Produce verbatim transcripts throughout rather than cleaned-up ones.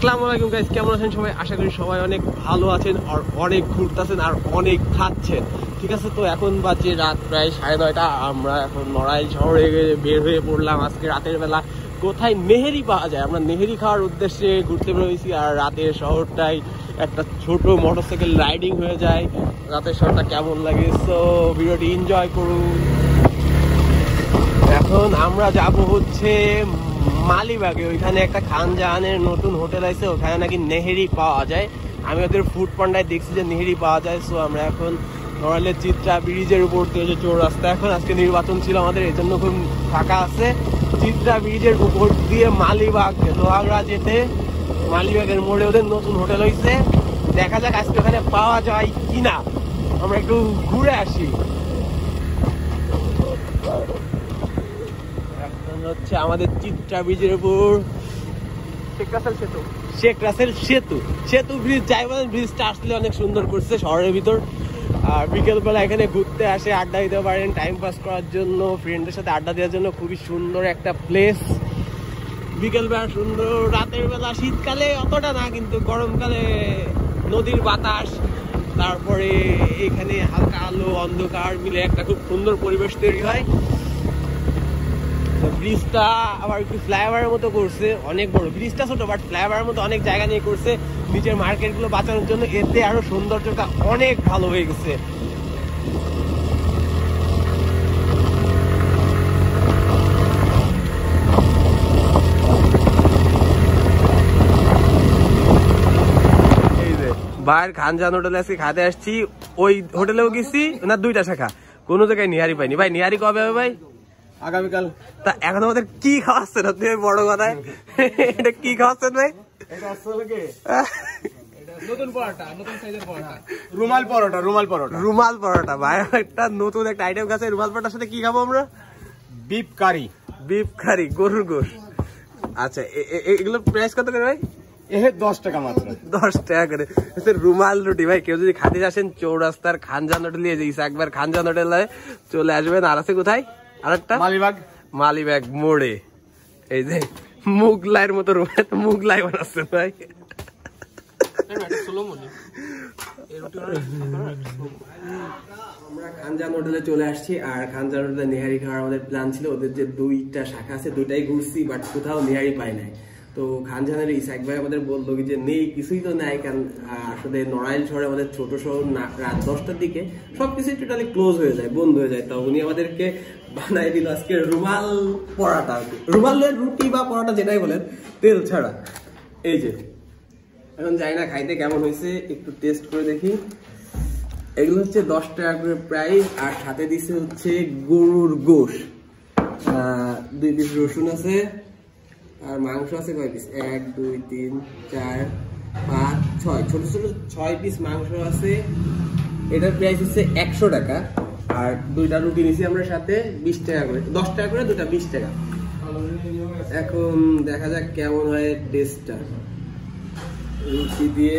আসসালামু আলাইকুম গাইস, কেমন আছেন সবাই? আশা করি সবাই অনেক ভালো আছেন আর অনেক ঘুরতেছেন আর অনেক খাচ্ছেন। ঠিক আছে, তো এখন বাজে রাত প্রায় সাড়ে নয়টা। আমরা এখন নড়াইল শহরে বের হয়ে পড়লাম। আজকে রাতের বেলা কোথায় নেহেরি পাওয়া যায়, আমরা নেহেরি খাওয়ার উদ্দেশ্যে ঘুরতে বেরোয়েছি। আর রাতের শহরটাই একটা ছোট মোটরসাইকেল রাইডিং হয়ে যায়। রাতের শহরটা কেমন লাগে, সো ভিডিওটি এনজয় করুন। এখন আমরা যাব হচ্ছে মালিবাগে। ওইখানে একটা খানজাহানের নতুন হোটেল আছে, ওখানে নাকি নেহেরি পাওয়া যায়। আমি ওদের ফুড পান্ডায় দেখছি যে নেহেরি পাওয়া যায়। সো আমরা এখন নড়াইলের চিত্রা ব্রিজের উপর দিয়ে যে চৌরাস্তা, এখন আজকে নির্বাচন ছিল আমাদের, এই জন্য খুব ফাঁকা আছে। চিত্রা ব্রিজের উপর দিয়ে মালিবাগ লোহাগড়া যেতে, মালিবাগের মোড়ে ওদের নতুন হোটেল হয়েছে। দেখা যাক আজকে ওখানে পাওয়া যায় কিনা, আমরা একটু ঘুরে আসি। হচ্ছে আমাদের চিত্রা ব্রিজের উপর শেখ রাসেল সেতু শেখ রাসেল সেতু সেতু ব্রিজ যাই বলেন, ব্রিজটা আসলে অনেক সুন্দর করছে শহরের ভিতর। আর বিকেলবেলা এখানে ঘুরতে আসে, আড্ডা দিতে পারেন, টাইম পাস করার জন্য, ফ্রেন্ডের সাথে আড্ডা দেওয়ার জন্য খুবই সুন্দর একটা প্লেস। বিকেলবেলা সুন্দর, রাতের বেলা শীতকালে অতটা না, কিন্তু গরমকালে নদীর বাতাস, তারপরে এখানে হালকা আলো অন্ধকার মিলে একটা খুব সুন্দর পরিবেশ তৈরি হয়। ব্রিজটা আবার একটু ফ্লাইওভারের মতো করছে, অনেক বড়। ব্রিজটা ছোট বাট ফ্লাইওভারের মতো অনেক জায়গা নিয়ে করছে নিচের মার্কেটগুলো বাঁচানোর জন্য। এতে আরো সৌন্দর্যটা অনেক ভালো হয়ে গেছে। এই যে বাইরের খানজাহান হোটেলে আজকে খাতে আসছি, ওই হোটেলেও গেছি না, দুইটা শাখা, কোনো জায়গায় নিহারি পাইনি। ভাই নিহারি কবে হবে ভাই? আগামীকাল। তা এখন আমাদের কি খাওয়াচ্ছেন আপনি বড় কথায়? এটা কি খাওয়াচ্ছেন ভাই? এটা আসলে কি নতুন পরোটা, নতুন সাইজের পরোটা, রুমাল পরোটা। রুমাল পরোটা রুমাল পরোটা ভাই, একটা নতুন একটা আইটেম আছে। রুমাল পরোটার সাথে কি খাবো আমরা? বিফ কারি। বিফ কারি, গরুর গোশ। আচ্ছা, এগুলো প্রাইস কত করে ভাই? এ দশ টাকা মাত্র। দশ টাকা করে রুমাল রুটি। ভাই কেউ যদি খাতে আসেন চৌরাস্তার খানজাহান হোটেল নিয়ে যাইছে, একবার খানজাহান হোটেলে চলে আসবেন। আর আছে কোথায় আরেকটা? মালিবাগ। মালিবাগ মোড়ে এই যে মুগলাইয়ের মতো রুমাল, মুগলাই বানাচ্ছে ভাই। আমরা খানজাহান হোটেলে চলে আসছি, আর খানজাহান হোটেলে নেহারি খাওয়ার আমাদের প্ল্যান ছিল। ওদের যে দুইটা শাখা আছে দুইটাই ঘুরছি, বাট কোথাও নেহারি পাই নাই। তো খানজাহানের ইসাক ভাই আমাদের বললো যে নেই, কিছুই তো নাই। কারণ আসলে নড়াইল শহরে আমাদের ছোট শহর, রাত দশটার দিকে সবকিছুই টোটালি ক্লোজ হয়ে যায়, বন্ধ হয়ে যায়। তো উনি আমাদেরকে বানাই দিল আজকে রুমাল পরাটা, রুমালের রুটি বা পরাটা যেটাই বলেন, তেল ছাড়া। এই যে এখন যাই না খাইতে কেমন হয়েছে, একটু টেস্ট করে দেখি। এগুলো হচ্ছে দশ টাকা করে প্রাইস, আর সাথে দিচ্ছে হচ্ছে গরুর গোশ, দুই পিস রসুন আছে, আর মাংস আছে কয় পিস? এক দুই তিন চার পাঁচ ছয়, ছোট ছোট ছয় পিস মাংস আছে। এটার প্রাইস হচ্ছে একশো টাকা। আর দুইটা রুটি নিছি আমরা সাথে, বিশ টাকা করে, দশ টাকা করে দুটা, বিশ টাকা। এখন দেখা যাক কেমন হয় টেস্টটা রুটি দিয়ে।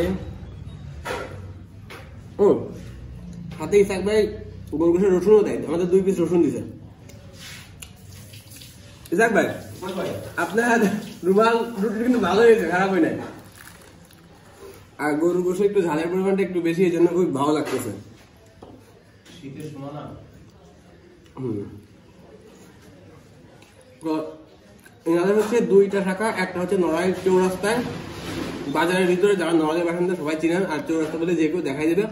ও হাতে ইসাক ভাই গরুর গোশের রসুনও দেয়, আমাদের দুই পিস রসুন দিছে। ইসাক ভাই আপনার রুমাল রুটি কিন্তু ভালো হয়েছে, খারাপ হয় নাই। আর গরুর গোশে একটু ঝালের পরিমাণটা একটু বেশি, এই জন্য খুব ভালো লাগতেছে। হম এনাদের হচ্ছে দুইটা শাখা, একটা হচ্ছে নড়াইল চৌরাস্তায় বাজারের ভিতরে, যারা নড়াইলের বাসিন্দা সবাই চিনেন, আর চৌরাস্তা বলে যে কেউ দেখাই দেবে।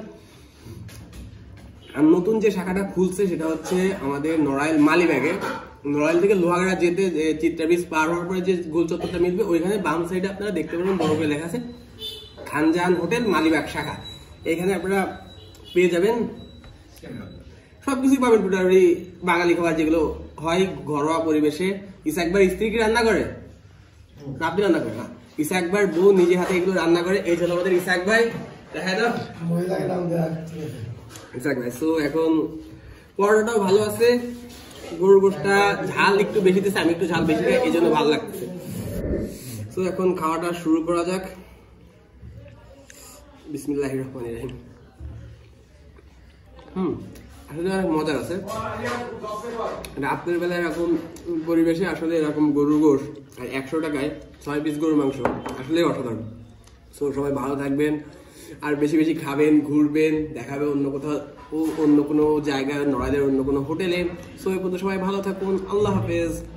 আর নতুন যে শাখাটা খুলছে সেটা হচ্ছে আমাদের নড়াইল মালিবাগে। নড়াইল থেকে লোহাগড়া যেতে চিত্রা ব্রিজ পার হওয়ার পরে যে গোল চত্বরটা মিলবে, ওইখানে বাম সাইডে আপনারা দেখতে পাবেন বড় করে লেখা আছে খানজাহান হোটেল মালিবাগ শাখা। এখানে আপনারা পেয়ে যাবেন সবকিছুই পাবেন, টোটালি বাঙালি খাবার যেগুলো হয় ঘরোয়া পরিবেশে। ইসাক ভাই স্ত্রী কি রান্না করে? আপনি রান্না করেন? হ্যাঁ, ইসাক ভাই বউ নিজে হাতে এগুলো রান্না করে। এই জন্য আমাদের ইসাক ভাই, দেখা দাও ইসাক ভাই। সো এখন পরোটাটাও ভালো আছে, গরুর গোশটা ঝাল একটু বেশি দিচ্ছে, আমি একটু ঝাল বেশি খাই, এই জন্য ভালো লাগতেছে। তো এখন খাওয়াটা শুরু করা যাক। বিসমিল্লাহির রহমানির রহিম। হুম আসলে অনেক মজার আছে। রাতের বেলা এরকম পরিবেশে আসলে এরকম গরুর গোশ আর একশো টাকায় ছয় পিস গরুর মাংস আসলে অসাধারণ। সো সবাই ভালো থাকবেন আর বেশি বেশি খাবেন, ঘুরবেন, দেখাবে অন্য কোথাও অন্য কোনো জায়গায়, নড়াইলের অন্য কোনো হোটেলে। সো এই পর্যন্ত সবাই ভালো থাকুন, আল্লাহ হাফেজ।